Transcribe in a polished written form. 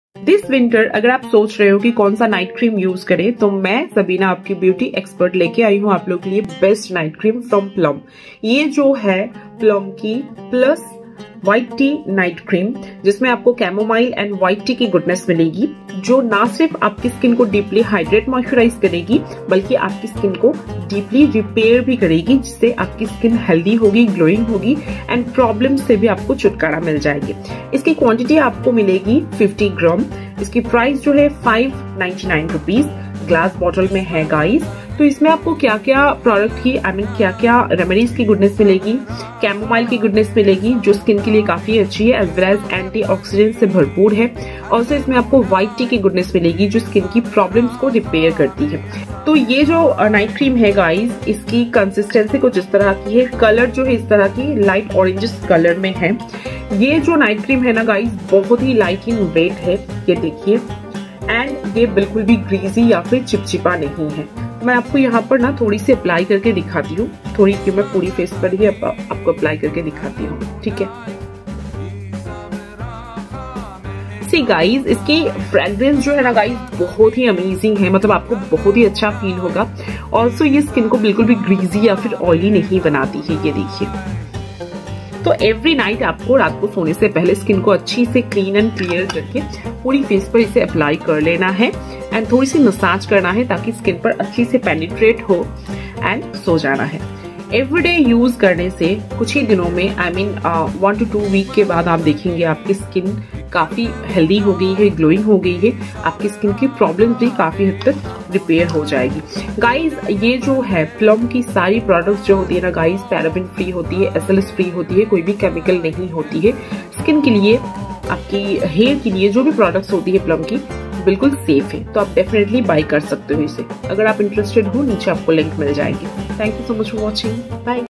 This winter अगर आप सोच रहे हो कि कौन सा नाइट क्रीम यूज करें, तो मैं सबीना आपकी ब्यूटी एक्सपर्ट लेके आई हूँ आप लोग के लिए best night cream from Plum. ये जो है प्लम की plus white tea night cream, जिसमें आपको कैमोमाइल एंड व्हाइट टी की गुडनेस मिलेगी, जो ना सिर्फ आपकी स्किन को डीपली हाइड्रेट मॉइस्चराइज करेगी बल्कि आपकी स्किन को डीपली रिपेयर भी करेगी, जिससे आपकी स्किन हेल्दी होगी, ग्लोइंग होगी एंड प्रॉब्लम से भी आपको छुटकारा मिल जाएगी। इसकी क्वांटिटी आपको मिलेगी 50 ग्राम। इसकी प्राइस जो है 599 रुपीज ग्लास बॉटल में है गाइस। तो इसमें आपको क्या क्या प्रोडक्ट की क्या क्या रेमेडीज की गुडनेस मिलेगी, कैमोमाइल की गुडनेस मिलेगी जो स्किन के लिए काफी अच्छी है, एज वेल एज एंटीऑक्सीडेंट से भरपूर है। और इसमें आपको व्हाइट टी की गुडनेस मिलेगी जो स्किन की प्रॉब्लम्स को रिपेयर करती है। तो ये जो नाइट क्रीम है गाइस, इसकी कंसिस्टेंसी कुछ इस तरह की है, कलर जो है इस तरह की लाइट ऑरेंजिस कलर में है। ये जो नाइट क्रीम है ना गाइस, बहुत ही लाइट इन वेट है, ये देखिए, एंड ये बिल्कुल भी ग्रीजी या फिर चिपचिपा नहीं है। मैं आपको यहाँ पर ना थोड़ी सी अप्लाई करके दिखाती हूँ, थोड़ी क्यों मैं पूरी फेस पर ही आपको अप्लाई करके दिखाती हूँ, ठीक है। सी गाइज, इसकी फ्रेग्रेंस जो है ना गाइज बहुत ही अमेजिंग है, मतलब आपको बहुत ही अच्छा फील होगा। ऑल्सो ये स्किन को बिल्कुल भी ग्रीजी या फिर ऑयली नहीं बनाती है, ये देखिए। तो एवरी नाइट आपको रात को सोने से पहले स्किन को अच्छी से क्लीन एंड क्लियर करके पूरी फेस पर इसे अप्लाई कर लेना है एंड थोड़ी सी मसाज करना है ताकि स्किन पर अच्छी से पेनिट्रेट हो एंड सो जाना है। एवरीडे यूज करने से कुछ ही दिनों में 1 to 2 वीक के बाद आप देखेंगे आपकी स्किन काफी हेल्दी हो गई है, ग्लोइंग हो गई है, आपकी स्किन की प्रॉब्लम भी काफी हद तक रिपेयर हो जाएगी। गाइज, ये जो है प्लम की सारी प्रोडक्ट्स जो होती है ना गाइज, पैराबेन फ्री होती है, SLS फ्री होती है, कोई भी केमिकल नहीं होती है। स्किन के लिए, आपकी हेयर के लिए जो भी प्रोडक्ट्स होती है प्लम की, बिल्कुल सेफ है। तो आप डेफिनेटली बाय कर सकते हो इसे। अगर आप इंटरेस्टेड हो, नीचे आपको लिंक मिल जाएगी। Thank you so much for watching, bye.